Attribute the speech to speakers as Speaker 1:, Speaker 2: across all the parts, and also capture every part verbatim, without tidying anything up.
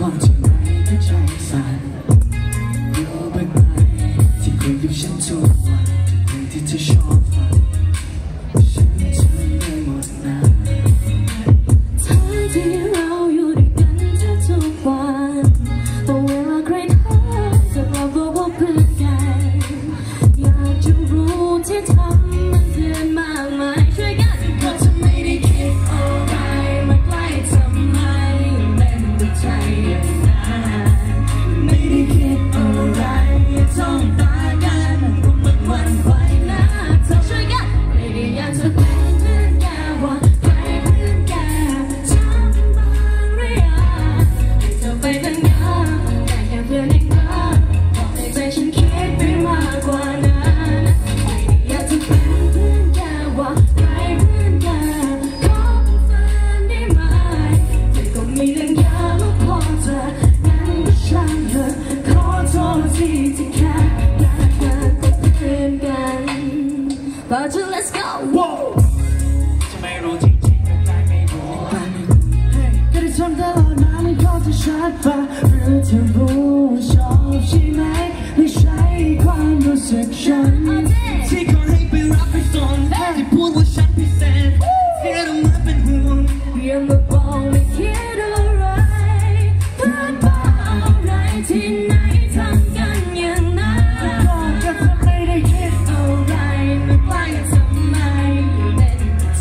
Speaker 1: ก่อนที่ไหนก็ใจสั่นรู้บ้างไหมที่คุยกับฉันทุกวันทุกเพลงที่เธอชอบฟังฉันจำได้หมดนะทั้งที่เราอยู่ด้วยกันแทบทุกวันแต่เวลาใครถามจะบอกว่าเพื่อนกันอยากจะรู้ที่ทำมันเพื่อนมากมายช่วยกันก็จะไม่ได้คิดอะไรมาใกล้ทำไมเล่นกับใจอย่างนั้นไม่ได้คิดอะไรจ้องตากันก็มันวันไหวนะเธอช่วยกันไม่ได้อยากจะเป็นเพื่อนแกว่าใครเพื่อนแกทำบ้างหรือยังให้เธอไปเป็นงานแต่แค่เพื่อนเองนะบอกในใจฉันคิดไปมากกว่านั้นไม่ได้อยากจะเป็นเพื่อนแกว่าใครเพื่อนแกขอเป็นแฟนได้ไหมแต่ก็มีเรื่องยากแล้วพอเธองั้นก็ช่างเถอะขอโทษทีที่แค่อยากเกิดเป็นเพื่อนกันbut you let's go จะไม่รู้จริงๆก็ได้ไม่รู้ก็ได้ทนตลอดมาไม่พอจะชัดป่ะหรือเธอรู้ชอบใช่ไหมไม่ใช่ความรู้สึกฉันที่ขอให้ไปรับไปส่งที่พูดว่าฉันพิเศษเสียดมาเป็นห่วงยังมาบอกไม่คิดอะไรเพื่อนบ้าอะไรที่ไหนทำกันอย่างนั้นก็จะไม่ได้คิดอะไรไม่ใกล้ทำไมอยู่เล่นใจ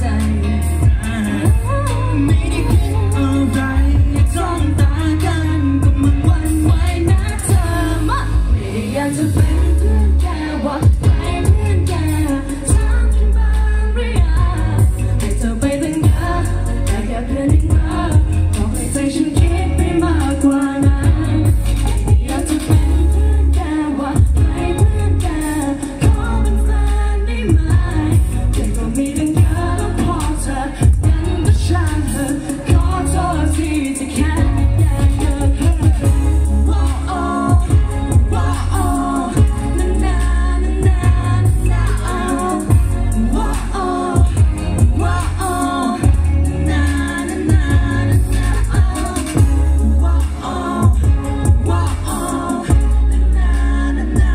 Speaker 1: ไม่ได้คิดอะไรจ้องตากันก็มันวันไหวนะเธอมาไม่ได้อยากจะเป็นเพื่อนแกว่าใครเพื่อนแกทำกันบ้างหรือยังให้เธอไปตั้งเยอะแต่แค่เพื่อนเองนะบอกให้ใจฉันคิดไปมากกว่านั้นอยากจะเป็นเพื่อนแกว่าใครเพื่อนแกขอเป็นแฟนได้ไหมแต่ก็มีเรื่องเยอะแล้วพอเธองั้นก็ช่างเถอะขอโทษทีที่แค่อยากเกิดเพื่อนว้าวว้าวนานานานาว้าวว้าวนานานานาว้าวว้าวนานานานา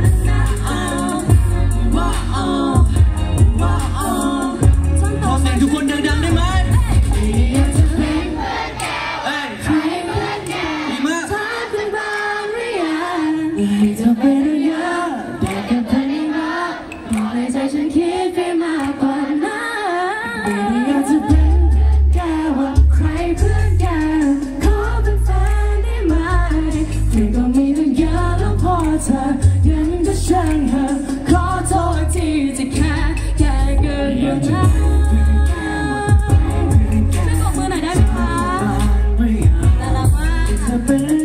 Speaker 1: ว้าวว้าวขอเสียงทุกคนดังๆได้ไหมอยากจะเป็นเพื่อนแกใครเพื่อนแกดีมากถ้าเป็นบ้างหรือยังให้เธอไปดูเยอะแต่แค่เพื่อนไม่รักบอกให้ใจฉันคิดไปมากกว่านั้นไม่ได้อยากจะเป็นเพื่อนแกว่าใครเพื่อนแกขอเป็นแฟนได้ไหมแต่ก็มีตั้งเยอะแล้วพอเธองั้นก็ช่างเถอะขอโทษทีที่แค่แค่เกินกว่านั้นช่วยบอกมือหน่อยได้ไหมคะน่ารักมาก